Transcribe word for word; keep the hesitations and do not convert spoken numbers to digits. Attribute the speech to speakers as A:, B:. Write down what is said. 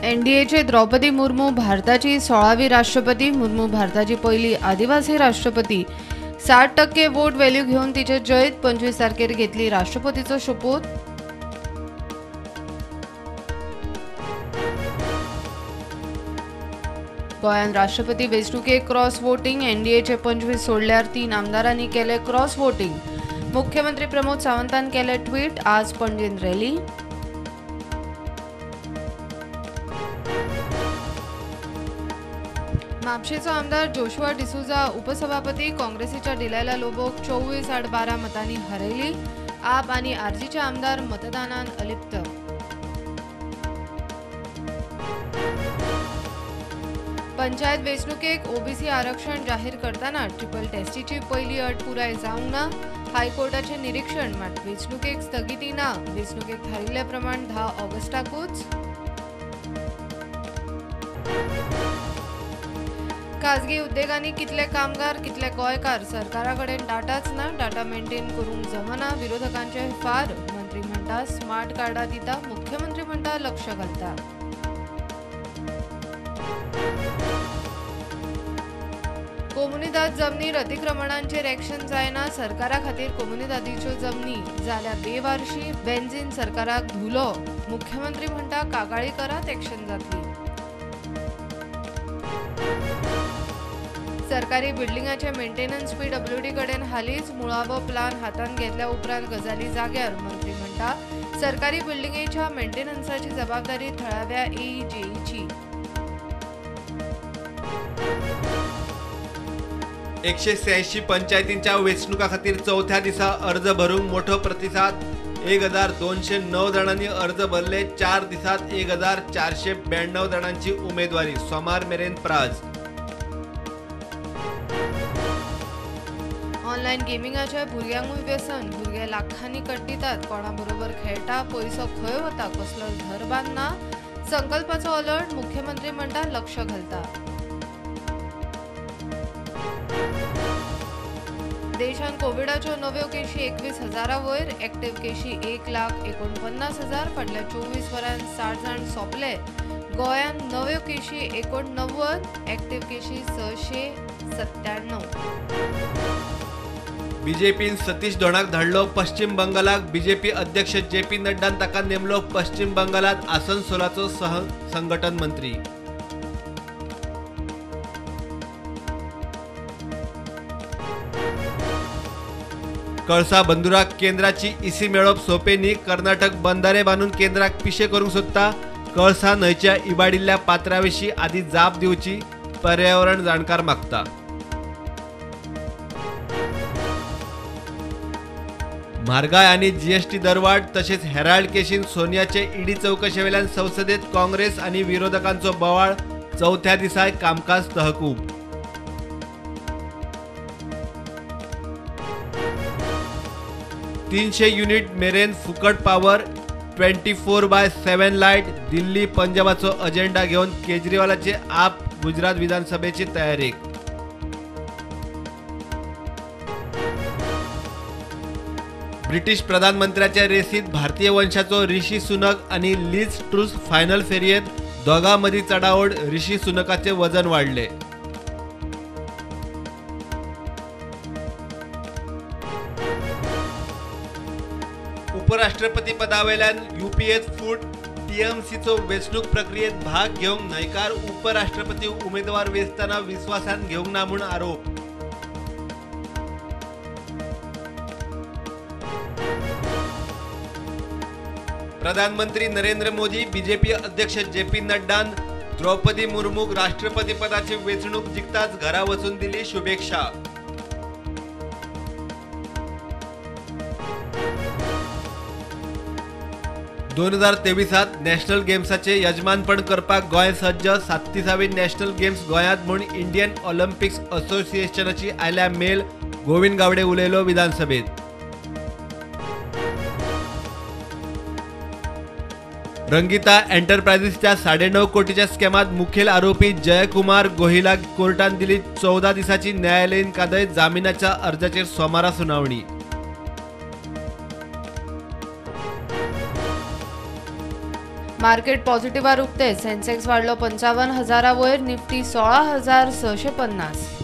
A: एनडीएचे द्रौपदी मुर्मू भारताची सोळावी राष्ट्रपती. मुर्मू भारताची पहिली आदिवासी राष्ट्रपती. साठ टक्के वोट व्हॅल्यू घेऊन तिचे जैत. पंचवीस तारखेर घेतली राष्ट्रपतीचो शपथ. गोंयांत राष्ट्रपती वेंचणुकेक क्रॉस वोटिंग. एनडीएचे पंचवीस सोडल्यार तीन आमदारांनी केले क्रॉस वोटिंग. मुख्यमंत्री प्रमोद सावंतान केले ट्वीट. आज पणजेन रॅली. म्हापशेचो आमदार जोशुआ डिसूजा उपसभापती. काँग्रेसीच्या डिलायला लोबोक चोवीस आड बारा मतांनी हरयली. आप आनी आरजीचे आमदार मतदानान अलिप्त. पंचायत वेंचणुकेक ओबीसी आरक्षण जाहीर करताना ट्रिपल टेस्टीची पहिली अट पुराय जावंक ना. हायकोर्टाचे निरीक्षण. मात वेंचणुकेक स्थगिती ना. वेंचणुकेक थारिल्ल्या प्रमाण धा ऑगस्टाकूच. खाजगी उद्देगांनी कितले कामगार कितले गोंयकार. सरकारा कडेन डाटाच ना. डाटा मेंटेन करूंक जमना. विरोधकांचे फार. मंत्री म्हणटा स्मार्ट कार्डां दिता. मुख्यमंत्री म्हणटा लक्ष घालता. कोमुनिदाद जमनीर अतिक्रमणांचेर एक्शन जायना. सरकारा खातीर कोमुनिदादीच्यो जमनी जाल्या बेवारशी. बेंजीन सरकाराक धुलो. मुख्यमंत्री म्हणटा कागाळी करात एक्शन जातली. सरकारी बिल्डिंगाचे मेंटेनन्स पीडब्ल्यूडी कडेन हालींच मुळावो प्लान हातांत घेतल्या उपरांत गजाली जाग्यार. मंत्री म्हणटा सरकारी बिल्डिंगेच्या मेंटेनन्साची जबाबदारी थळाव्या एईजेईची.
B: एकशे त्र्याऐंशी पंचायतींच्या वेंचणुका खातीर चौथ्या दिसा अर्ज भरूंक मोठो प्रतिसाद. एक हजार दोनशे नऊ जणांनी अर्ज भरले. चार दिसात एक हजार चारशे ब्याण्णव जणांची उमेदवारी. सोमार मेरेन प्राज.
A: ऑनलायन गेमिंगाचे भुरग्यांकूय व्यसन. भुरगे लाखांनी कट्टितात. कोणा बरोबर खेळटा. पयसो खंय वता. कसलो घर बांदना. संकल्पाचो अलर्ट. मुख्यमंत्री म्हणटा लक्ष घालता. देशांत कोविडाच्यो नव्यो केशी एकवीस हजारा वयर. एक्टिव्ह केशी एक लाख एकोणपन्नास हजार. फाटल्या चोवीस वरांत साठ जाण सोंपले. गोंयांत नव्यो केशी एकोणनव्वद. एक्टिव्ह केशी सशे सत्त्याण्णव.
B: बीजेपीन सतीश धोंडाक धाडलो पश्चिम बंगालाक. बीजेपी अध्यक्ष जे पी नड्डान ताका नेमलो पश्चिम बंगालात आसनसोलाचो सह संघटन मंत्री. कळसा बंदुराक केंद्राची इसी मेळप सोपे न्ही. कर्नाटक बंधारे बांदून केंद्राक पिशे करूंक सोदता. कळसा न्हंयच्या इबाडिल्ल्या पात्राविशीं आदी जाप दिवची. पर्यावरण जाणकार मागता. म्हारगाय आनी जीएसटी दरवाड तशेंच हेराल्ड केशीन सोनियाचे ईडी चवकशे वेल्यान संसदेत काँग्रेस आनी विरोधकांचो बोवाळ. चौथ्या दिसाय कामकाज तहकूब. तीनशे युनिट मेरेन फुकट power. Twenty four by seven light. Delhi पंजाबाचो अजेंडा घेवन केजरीवालाचे आप गुजरात विधानसभेची तयारी. ब्रिटीश प्रधानमंत्र्याच्या रेसीत भारतीय वंशाचो ऋषी सुनक आणि लिज ट्रूस फायनल फेरयेत. दोगां मदीं चढाओड. ऋषी सुनकाचे वजन वाडले. उपराष्ट्रपती पदावेल्यान यूपीएत फूट. टीएमसीचो वेंचणूक प्रक्रियेत भाग घेवंक न्हयकार. उपराष्ट्रपती उमेदवार वेंचतना विश्वासान घेवंक ना म्हूण आरोप. प्रधानमंत्री नरेंद्र मोदी. बीजेपी अध्यक्ष जे पी नड्डान द्रौपदी मुर्मूक राष्ट्रपती पदाची वेंचणूक जिखताच घरा वचून दिली शुभेच्छा. दोन हजार तेवीसात नॅशनल गेम्साचे यजमानपण करपाक गोंय सज्ज. सात्तीसावी नॅशनल गेम्स गोंयांत म्हूण इंडियन ऑलिंपिक्स असोसिएशनाची आयल्या मेल. गोविंद गावडे उलयलो विधानसभेत. रंगीता एंटरप्राइजेसच्या साडेनऊ कोटीच्या स्कॅमात मुखेल आरोपी जयकुमार गोहिलाक कोर्टान दिली चौदा दिसाची न्यायालयीन कादय. जामिनाच्या अर्जाचेर सोमारा सुनावणी.
A: मार्केट पॉझिटिव्हार उक्ते सेन्सेक्स वाढलो पंचावन्न हजारा वयर, निफ्टी सोळा हजार सशे पन्नास.